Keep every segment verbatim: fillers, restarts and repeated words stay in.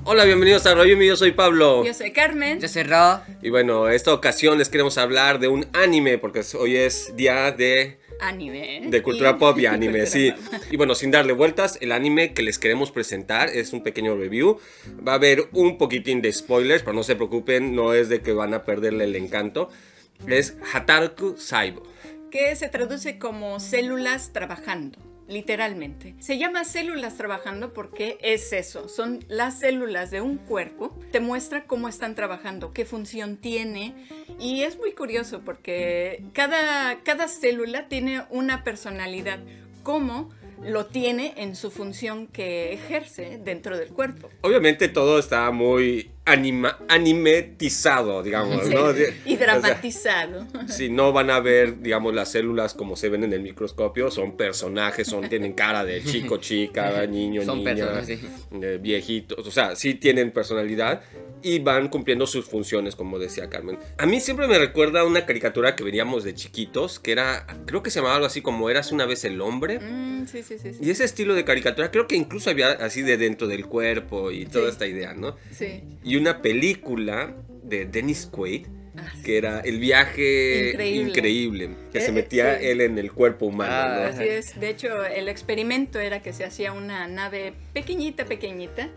Hola, bienvenidos a Rayumi, yo soy Pablo. Yo soy Carmen. Yo soy Ro. Y bueno, esta ocasión les queremos hablar de un anime, porque hoy es día de... Anime. De cultura y... pop y anime, sí. Pop. Y bueno, sin darle vueltas, el anime que les queremos presentar es un pequeño review. Va a haber un poquitín de spoilers, pero no se preocupen, no es de que van a perderle el encanto. Es Hataraku Saibo, que se traduce como células trabajando, literalmente. Se llama células trabajando porque es eso, son las células de un cuerpo, te muestra cómo están trabajando, qué función tiene, y es muy curioso porque cada, cada célula tiene una personalidad, como lo tiene en su función que ejerce dentro del cuerpo. Obviamente todo está muy anima, animetizado, digamos, Sí, ¿no? y dramatizado. O sea, si no van a ver, digamos, las células como se ven en el microscopio, son personajes, son, tienen cara de chico, chica, niño, Son niña, personas, sí. eh, viejitos, o sea, sí tienen personalidad y van cumpliendo sus funciones, como decía Carmen. A mí siempre me recuerda una caricatura que veíamos de chiquitos, que era, creo que se llamaba algo así como Eras una vez el hombre. Mm, sí, sí, sí, sí. Y ese estilo de caricatura, creo que incluso había así de dentro del cuerpo y toda Sí. esta idea, ¿no? Sí. Y una película de Dennis Quaid, Ah, sí. que era el viaje Increíble. increíble, que Eh, se metía sí. él en el cuerpo humano, Ah, ¿no? Así es. De hecho, el experimento era que se hacía una nave pequeñita, pequeñita,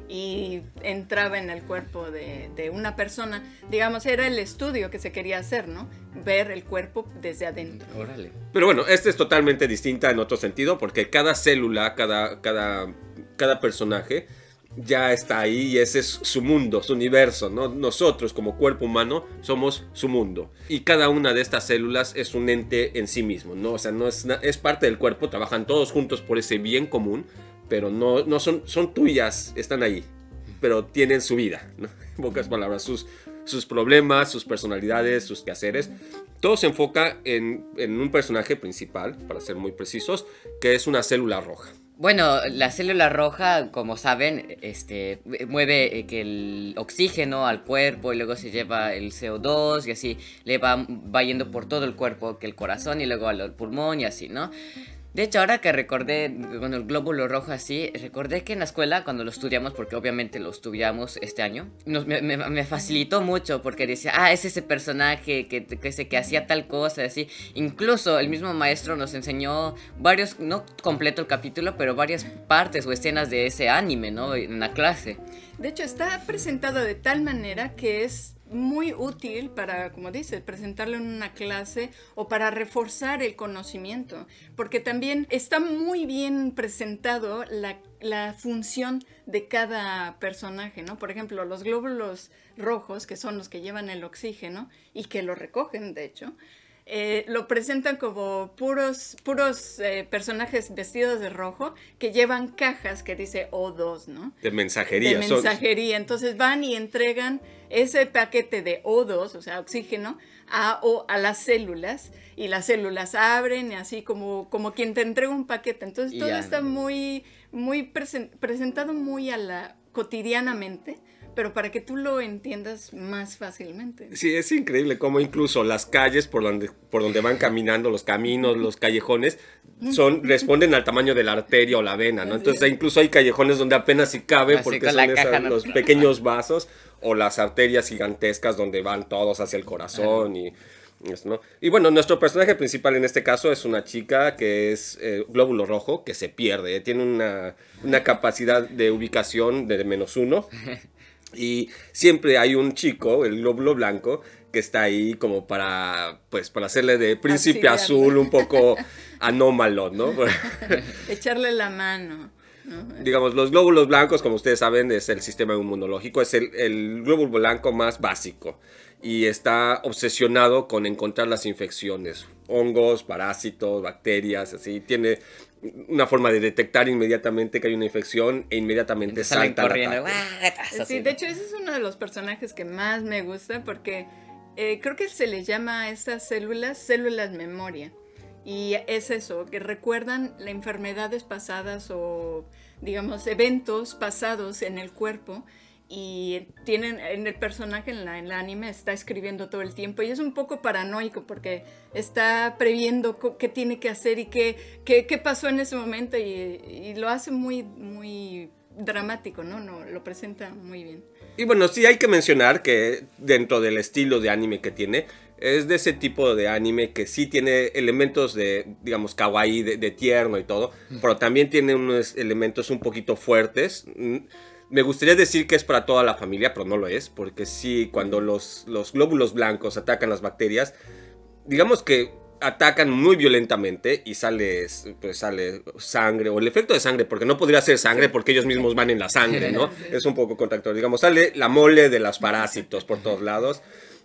y entraba en el cuerpo de, de una persona. Digamos, era el estudio que se quería hacer, ¿no? Ver el cuerpo desde adentro. Órale. Pero bueno, esta es totalmente distinta en otro sentido, porque cada célula, cada, cada, cada personaje ya está ahí y ese es su mundo, su universo, ¿no? Nosotros como cuerpo humano somos su mundo. Y cada una de estas células es un ente en sí mismo, ¿no? O sea, no es, es parte del cuerpo, trabajan todos juntos por ese bien común, pero no, no son, son tuyas, están ahí, pero tienen su vida, ¿no? En pocas palabras, sus, sus problemas, sus personalidades, sus quehaceres. Todo se enfoca en, en un personaje principal, para ser muy precisos, que es una célula roja. Bueno, la célula roja, como saben, este, mueve eh, que el oxígeno al cuerpo y luego se lleva el C O dos y así le va, va yendo por todo el cuerpo, que el corazón y luego al pulmón y así, ¿no? De hecho, ahora que recordé con el glóbulo rojo así, recordé que en la escuela, cuando lo estudiamos, porque obviamente lo estudiamos este año, nos, me, me, me facilitó mucho porque decía, ah, es ese personaje que, que, que, que hacía tal cosa, así. Incluso el mismo maestro nos enseñó varios, no completo el capítulo, pero varias partes o escenas de ese anime, ¿no? En la clase. De hecho, está presentado de tal manera que es muy útil para, como dices, presentarlo en una clase o para reforzar el conocimiento, porque también está muy bien presentado la, la función de cada personaje, ¿no? Por ejemplo, los glóbulos rojos, que son los que llevan el oxígeno y que lo recogen, de hecho, Eh, lo presentan como puros, puros eh, personajes vestidos de rojo que llevan cajas que dice O dos, ¿no? De mensajería. De mensajería. Entonces van y entregan ese paquete de O dos, o sea, oxígeno, a, o, a las células, y las células abren, así como, como quien te entrega un paquete. Entonces Y todo ya, está ¿no? muy, muy presen- presentado muy a la cotidianamente, pero para que tú lo entiendas más fácilmente. Sí, es increíble cómo incluso las calles por donde, por donde van caminando, los caminos, los callejones, son, responden al tamaño de la arteria o la vena, ¿no? Entonces incluso hay callejones donde apenas si cabe Así porque con son la esas- caja, ¿no? los pequeños vasos o las arterias gigantescas donde van todos hacia el corazón y... ¿no? Y bueno, nuestro personaje principal en este caso es una chica que es eh, glóbulo rojo, que se pierde, tiene una, una capacidad de ubicación de menos uno. Y siempre hay un chico, el glóbulo blanco, que está ahí como para, pues, para hacerle de príncipe Auxiliarle. azul un poco anómalo, ¿no? Echarle la mano, ¿no? Digamos, los glóbulos blancos, como ustedes saben, es el sistema inmunológico, es el, el glóbulo blanco más básico. Y está obsesionado con encontrar las infecciones, hongos, parásitos, bacterias, así. Tiene una forma de detectar inmediatamente que hay una infección e inmediatamente Salen salta al corriendo. ataque. ¡guau! Sí, de hecho ese es uno de los personajes que más me gusta porque eh, creo que se les llama a estas células células memoria. Y es eso, que recuerdan las enfermedades pasadas o, digamos, eventos pasados en el cuerpo. Y tienen, en el personaje, en la, en el anime, está escribiendo todo el tiempo. Y es un poco paranoico porque está previendo qué tiene que hacer y qué, qué, qué pasó en ese momento. Y, y lo hace muy, muy dramático, ¿no? No, lo presenta muy bien. Y bueno, sí hay que mencionar que dentro del estilo de anime que tiene, es de ese tipo de anime que sí tiene elementos de, digamos, kawaii, de, de tierno y todo, pero también tiene unos elementos un poquito fuertes. Me gustaría decir que es para toda la familia, pero no lo es, porque sí, cuando los, los glóbulos blancos atacan las bacterias, digamos que atacan muy violentamente y sale, pues sale sangre, o el efecto de sangre, porque no podría ser sangre porque ellos mismos van en la sangre, ¿no? Es un poco contractor. Digamos, sale la mole de los parásitos por todos lados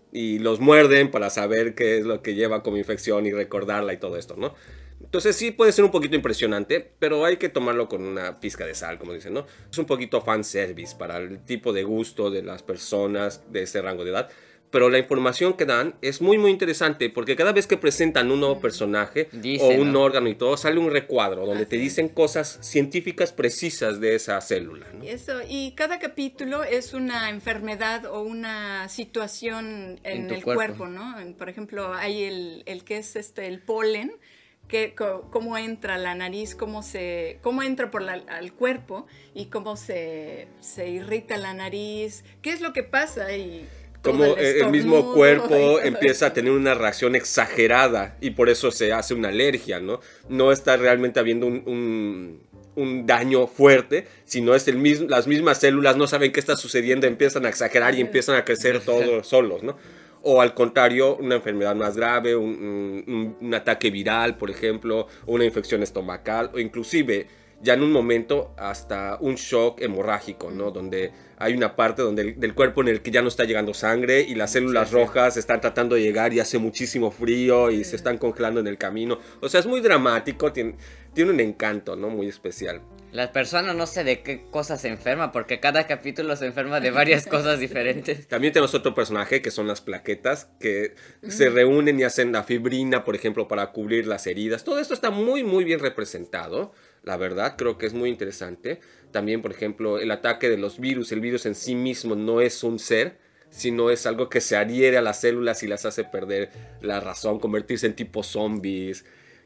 y los muerden para saber qué es lo que lleva como infección y recordarla y todo esto, ¿no? Entonces sí puede ser un poquito impresionante, pero hay que tomarlo con una pizca de sal, como dicen, ¿no? Es un poquito fanservice para el tipo de gusto de las personas de ese rango de edad. Pero la información que dan es muy muy interesante porque cada vez que presentan un nuevo personaje Dice, o un ¿no? órgano y todo, sale un recuadro donde Así te dicen cosas científicas precisas de esa célula, ¿no? Eso, y cada capítulo es una enfermedad o una situación en, en el cuerpo. cuerpo, ¿no? Por ejemplo, hay el, el que es este el polen, que cómo entra la nariz, cómo se cómo entra por la, al cuerpo y cómo se, se irrita la nariz, qué es lo que pasa y como el, el mismo cuerpo empieza a tener una reacción exagerada y por eso se hace una alergia, ¿no? No está realmente habiendo un, un, un daño fuerte, sino es el mismo, las mismas células no saben qué está sucediendo, empiezan a exagerar y empiezan a crecer todos solos, ¿no? O al contrario, una enfermedad más grave, un, un, un ataque viral, por ejemplo, una infección estomacal, o inclusive ya en un momento hasta un shock hemorrágico, ¿no? Donde hay una parte donde el, del cuerpo en el que ya no está llegando sangre y las células sí, sí. rojas están tratando de llegar y hace muchísimo frío y sí. se están congelando en el camino. O sea, es muy dramático, tiene, tiene un encanto, ¿no? Muy especial. La persona no sé de qué cosas se enferma, porque cada capítulo se enferma de varias cosas diferentes. También tenemos otro personaje que son las plaquetas, que mm. se reúnen y hacen la fibrina, por ejemplo, para cubrir las heridas. Todo esto está muy, muy bien representado, la verdad, creo que es muy interesante. También, por ejemplo, el ataque de los virus. El virus en sí mismo no es un ser, sino es algo que se adhiere a las células y las hace perder la razón, convertirse en tipo zombies.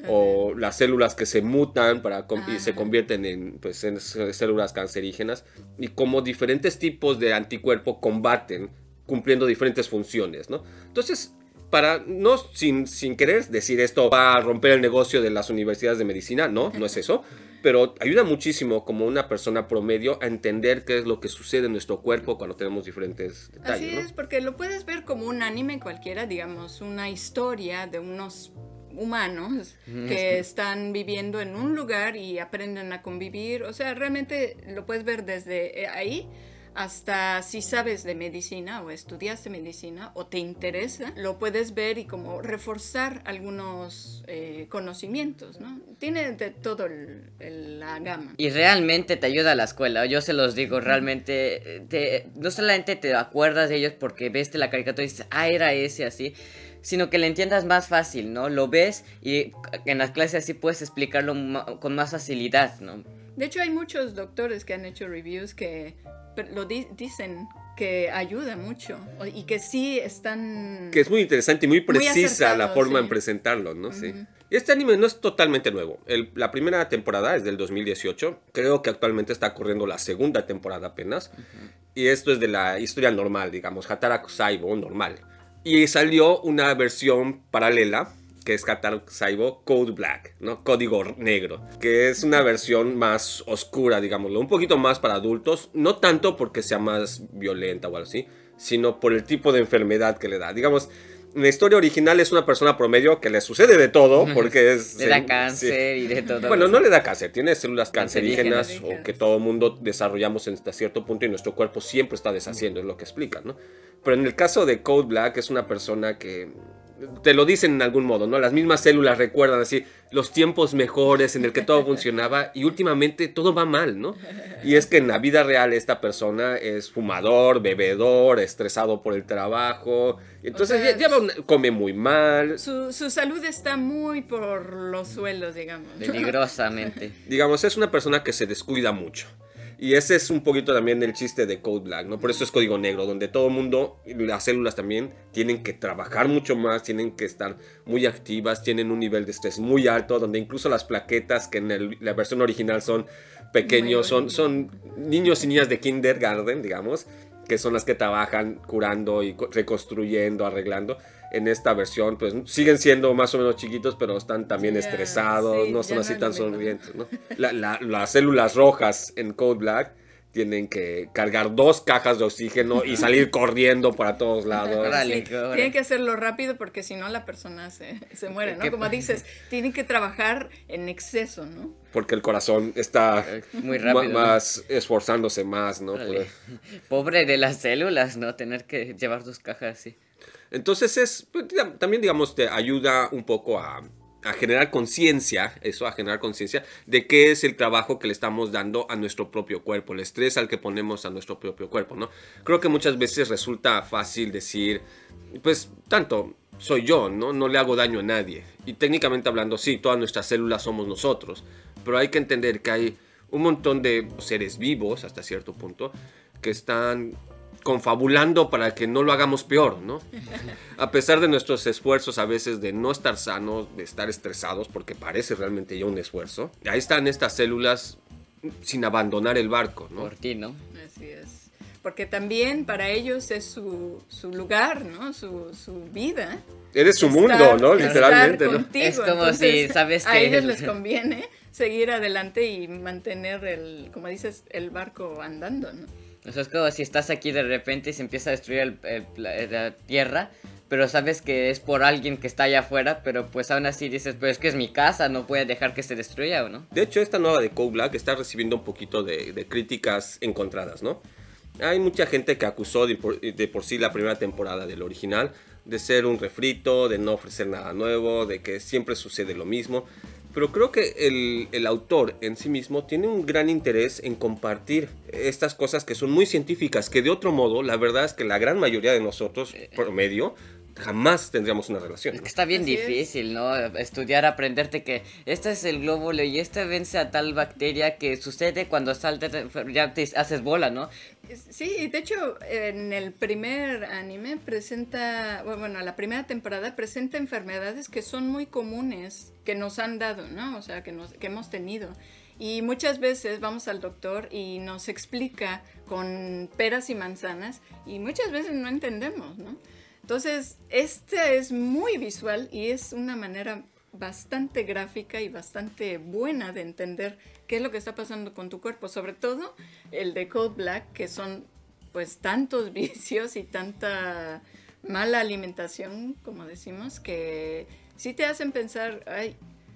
O las células que se mutan para y se convierten en, pues, en células cancerígenas, y como diferentes tipos de anticuerpo combaten cumpliendo diferentes funciones, ¿no? Entonces, para no sin, sin querer decir esto va a romper el negocio de las universidades de medicina, no, no es eso, pero ayuda muchísimo como una persona promedio a entender qué es lo que sucede en nuestro cuerpo cuando tenemos diferentes detalles. Así es, ¿no? Porque lo puedes ver como un anime cualquiera, digamos, una historia de unos humanos que están viviendo en un lugar y aprenden a convivir. O sea, realmente lo puedes ver desde ahí hasta si sabes de medicina o estudiaste medicina o te interesa, lo puedes ver y como reforzar algunos eh, conocimientos, ¿no? Tiene de todo el, el, la gama. Y realmente te ayuda a la escuela, yo se los digo, realmente te, no solamente te acuerdas de ellos porque ves la caricatura y dices, ah, era ese así, sino que le entiendas más fácil, ¿no? Lo ves y en las clases así puedes explicarlo con más facilidad, ¿no? De hecho, hay muchos doctores que han hecho reviews que lo di dicen que ayuda mucho y que sí están... Que es muy interesante y muy precisa muy la forma sí. en presentarlo, ¿no? Uh-huh. Sí. Y este anime no es totalmente nuevo. El, la primera temporada es del dos mil dieciocho. Creo que actualmente está corriendo la segunda temporada apenas. Uh-huh. Y esto es de la historia normal, digamos, Hataraku Saibo normal. Y salió una versión paralela, que es Hataraku Saibo Code Black, ¿no? Código negro, que es una versión más oscura, digámoslo, un poquito más para adultos, no tanto porque sea más violenta o algo así, sino por el tipo de enfermedad que le da. Digamos, en la historia original es una persona promedio que le sucede de todo, porque es... le da cáncer sí. y de todo. Bueno, no le da cáncer, tiene células cancerígenas, cancerígenas o que todo mundo desarrollamos hasta cierto punto y nuestro cuerpo siempre está deshaciendo, es lo que explican, ¿no? Pero en el caso de Code Black es una persona que... te lo dicen en algún modo, ¿no? Las mismas células recuerdan así los tiempos mejores en el que todo funcionaba y últimamente todo va mal, ¿no? Y es que en la vida real esta persona es fumador, bebedor, estresado por el trabajo, entonces o sea, ya, ya come muy mal. Su, su salud está muy por los suelos, digamos. Peligrosamente. Digamos, es una persona que se descuida mucho. Y ese es un poquito también el chiste de Code Black, ¿no? Por eso es código negro, donde todo el mundo, las células también, tienen que trabajar mucho más, tienen que estar muy activas, tienen un nivel de estrés muy alto, donde incluso las plaquetas, que en el, la versión original son pequeños, son, son niños y niñas de kindergarten, digamos, que son las que trabajan curando y reconstruyendo, arreglando. En esta versión, pues siguen siendo más o menos chiquitos, pero están también yeah, estresados, sí, no son así no tan sonrientes, ¿no? La, la, las células rojas en Code Black tienen que cargar dos cajas de oxígeno y salir corriendo para todos lados. Sí, tienen que hacerlo rápido porque si no la persona se, se muere, ¿no? Como dices, tienen que trabajar en exceso, ¿no? Porque el corazón está muy rápido, más ¿no? esforzándose más, ¿no? Poder... Pobre de las células, ¿no? Tener que llevar dos cajas así. Entonces es, pues, también digamos te ayuda un poco a, a generar conciencia, eso, a generar conciencia de qué es el trabajo que le estamos dando a nuestro propio cuerpo, el estrés al que ponemos a nuestro propio cuerpo, ¿no? Creo que muchas veces resulta fácil decir, pues tanto soy yo, ¿no? No le hago daño a nadie. Y técnicamente hablando, sí, todas nuestras células somos nosotros, pero hay que entender que hay un montón de seres vivos hasta cierto punto que están confabulando para que no lo hagamos peor, ¿no? A pesar de nuestros esfuerzos a veces de no estar sanos, de estar estresados, porque parece realmente ya un esfuerzo, ahí están estas células sin abandonar el barco, ¿no? Por ti, ¿no? Así es. Porque también para ellos es su, su lugar, ¿no? Su, su vida. Eres su estar, mundo, ¿no? Literalmente, ¿no? Contigo. Es como Entonces, si, ¿sabes que a ellos les conviene seguir adelante y mantener el, como dices, el barco andando, ¿no? O sea, es como si estás aquí de repente y se empieza a destruir el, el, la tierra, pero sabes que es por alguien que está allá afuera, pero pues aún así dices, pero es que es mi casa, no puedo dejar que se destruya, ¿o no? De hecho, esta nueva de Code Black está recibiendo un poquito de, de críticas encontradas, ¿no? Hay mucha gente que acusó de por, de por sí la primera temporada del original de ser un refrito, de no ofrecer nada nuevo, de que siempre sucede lo mismo. Pero creo que el, el autor en sí mismo tiene un gran interés en compartir estas cosas que son muy científicas, que de otro modo, la verdad es que la gran mayoría de nosotros, promedio, jamás tendríamos una relación, ¿no? Es que está bien Así difícil, es. ¿no? Estudiar, aprenderte que este es el glóbulo y este vence a tal bacteria que sucede cuando salta, ya te haces bola, ¿no? Sí, de hecho, en el primer anime presenta, bueno, la primera temporada presenta enfermedades que son muy comunes, que nos han dado, ¿no? O sea, que, nos, que hemos tenido. Y muchas veces vamos al doctor y nos explica con peras y manzanas y muchas veces no entendemos, ¿no? Entonces, esta es muy visual y es una manera bastante gráfica y bastante buena de entender qué es lo que está pasando con tu cuerpo. Sobre todo el de Code Black, que son pues tantos vicios y tanta mala alimentación, como decimos, que sí te hacen pensar, ay,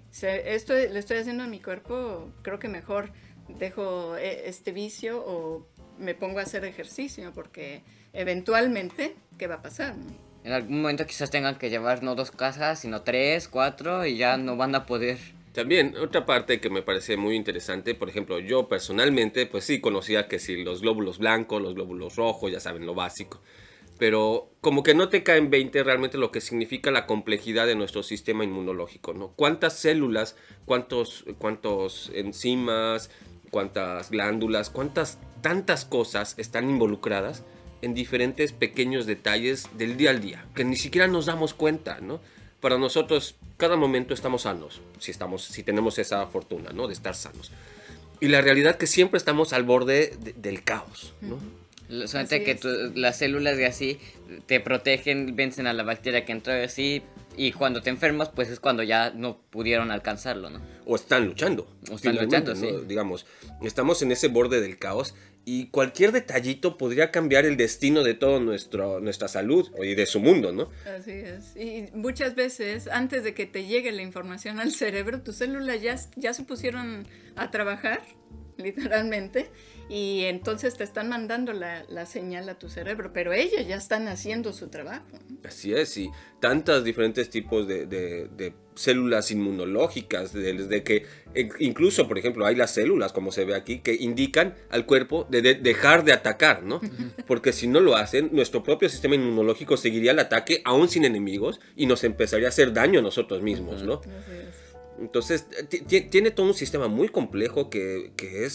esto le estoy haciendo a mi cuerpo, creo que mejor dejo este vicio o me pongo a hacer ejercicio, porque eventualmente, ¿qué va a pasar, no? En algún momento quizás tengan que llevar no dos cajas, sino tres, cuatro, y ya no van a poder. También, otra parte que me parece muy interesante, por ejemplo, yo personalmente, pues sí conocía que si los glóbulos blancos, los glóbulos rojos, ya saben, lo básico. Pero como que no te cae en veinte realmente lo que significa la complejidad de nuestro sistema inmunológico, ¿no? ¿Cuántas células, cuántos, cuántos enzimas, cuántas glándulas, cuántas tantas cosas están involucradas en diferentes pequeños detalles del día al día, que ni siquiera nos damos cuenta, ¿no? Para nosotros, cada momento estamos sanos, si, estamos, si tenemos esa fortuna, ¿no? De estar sanos. Y la realidad que siempre estamos al borde de, del caos, ¿no? Solamente que tu, las células de así te protegen, vencen a la bacteria que entró así, y cuando te enfermas, pues es cuando ya no pudieron alcanzarlo, ¿no? O están luchando. O están luchando, ¿no? sí. Digamos, estamos en ese borde del caos y cualquier detallito podría cambiar el destino de toda nuestra salud y de su mundo, ¿no? Así es. Y muchas veces, antes de que te llegue la información al cerebro, tus células ya, ya se pusieron a trabajar, literalmente, y entonces te están mandando la, la señal a tu cerebro, pero ellas ya están haciendo su trabajo. Así es, y tantos diferentes tipos de, de, de células inmunológicas, desde que incluso, por ejemplo, hay las células, como se ve aquí, que indican al cuerpo de, de dejar de atacar, ¿no? Porque si no lo hacen, nuestro propio sistema inmunológico seguiría el ataque aún sin enemigos y nos empezaría a hacer daño a nosotros mismos, ¿no? Así es. Entonces, tiene todo un sistema muy complejo que, que es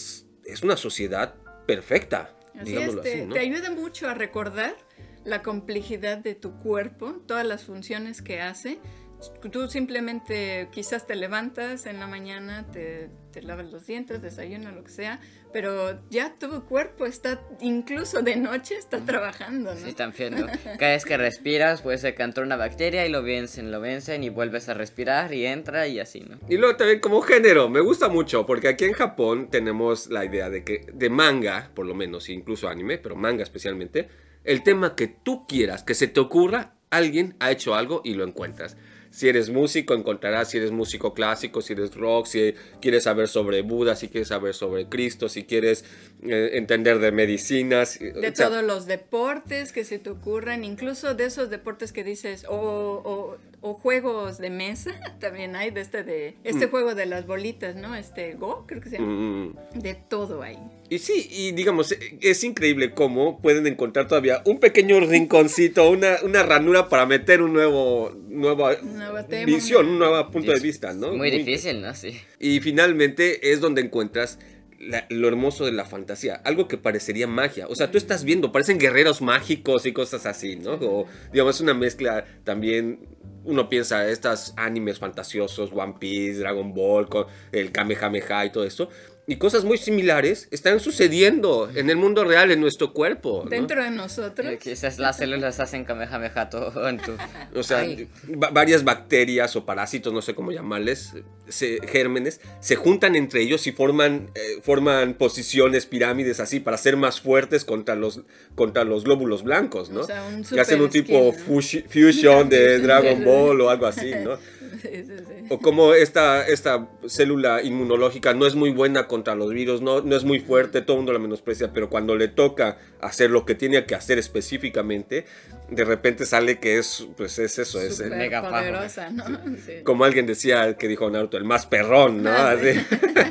es una sociedad perfecta, Así digámoslo es, te, así, ¿no? te ayuda mucho a recordar la complejidad de tu cuerpo, todas las funciones que hace. Tú simplemente quizás te levantas en la mañana, te, te lavas los dientes, desayunas, lo que sea, pero ya tu cuerpo está, incluso de noche, está trabajando, ¿no? Sí, también, ¿no? Cada vez que respiras puede ser que entró una bacteria y lo vencen, lo vencen y vuelves a respirar y entra y así, ¿no? Y luego también como género, me gusta mucho, porque aquí en Japón tenemos la idea de que de manga, por lo menos, incluso anime, pero manga especialmente, el tema que tú quieras, que se te ocurra, alguien ha hecho algo y lo encuentras. Si eres músico, encontrarás, si eres músico clásico, si eres rock, si quieres saber sobre Buda, si quieres saber sobre Cristo, si quieres eh, entender de medicinas. De o sea, todos los deportes que se te ocurran, incluso de esos deportes que dices, o, o, o juegos de mesa, también hay de este de este mm. juego de las bolitas, ¿no? Este Go, creo que se llama. Mm. De todo hay. Y sí, y digamos, es increíble cómo pueden encontrar todavía un pequeño rinconcito, una, una ranura para meter un nuevo, nueva tema, visión, un nuevo punto de vista, ¿no? Muy, Muy difícil, ¿no? Sí. Y finalmente es donde encuentras la, lo hermoso de la fantasía, algo que parecería magia. O sea, tú estás viendo, parecen guerreros mágicos y cosas así, ¿no? O, digamos, es una mezcla también. Uno piensa estos animes fantasiosos, One Piece, Dragon Ball, con el Kamehameha y todo esto. Y cosas muy similares están sucediendo en el mundo real, en nuestro cuerpo, ¿no? Dentro de nosotros. Quizás las células hacen Kamehameha todo en tu... O sea, varias bacterias o parásitos, no sé cómo llamarles, se, gérmenes, se juntan entre ellos y forman, eh, forman posiciones, pirámides así, para ser más fuertes contra los, contra los glóbulos blancos, ¿no? O sea, un que hacen un tipo fushi, fusion de Dragon Ball o algo así, ¿no? Sí, sí, sí. O como esta, esta célula inmunológica no es muy buena contra los virus, no, no es muy fuerte, todo el mundo la menosprecia, pero cuando le toca hacer lo que tiene que hacer específicamente, de repente sale que es, pues es eso, es el mega poderosa, ¿no? Sí. Como alguien decía, que dijo Naruto, el más perrón, ¿no? Ah, sí.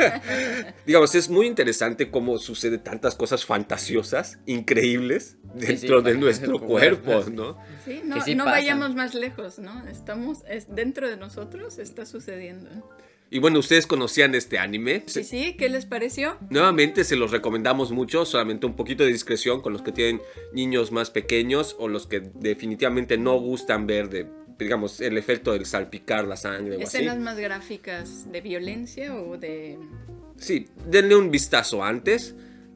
Digamos, es muy interesante cómo sucede tantas cosas fantasiosas, increíbles, dentro sí, sí, de nuestro cuerpo, ¿no? Sí, no, sí no vayamos más lejos, ¿no? Estamos, es, dentro de nosotros está sucediendo. Y bueno, ¿ustedes conocían este anime? Sí, sí, ¿qué les pareció? Nuevamente se los recomendamos mucho, solamente un poquito de discreción con los que tienen niños más pequeños o los que definitivamente no gustan ver de, digamos, el efecto del salpicar la sangre o así. ¿Escenas más gráficas de violencia o de...? Sí, denle un vistazo antes.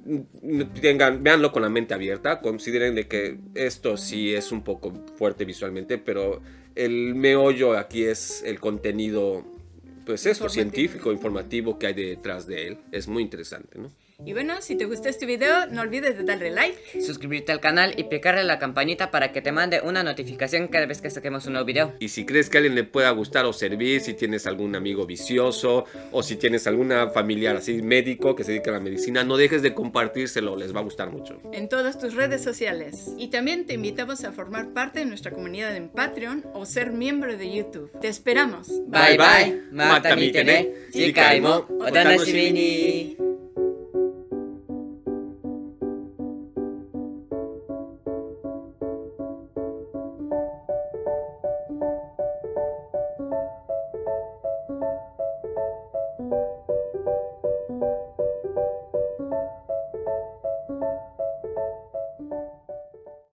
Tengan, véanlo con la mente abierta, consideren de que esto sí es un poco fuerte visualmente, pero el meollo aquí es el contenido, pues esto, científico, informativo que hay detrás de él. Es muy interesante, ¿no? Y bueno, si te gustó este video, no olvides de darle like, suscribirte al canal y picarle la campanita para que te mande una notificación cada vez que saquemos un nuevo video. Y si crees que a alguien le pueda gustar o servir, si tienes algún amigo vicioso o si tienes alguna familiar así médico que se dedica a la medicina, no dejes de compartírselo, les va a gustar mucho. En todas tus redes sociales. Y también te invitamos a formar parte de nuestra comunidad en Patreon o ser miembro de YouTube. Te esperamos. Bye bye. Mata mi tene. Jikaimo. Otanashimi ni.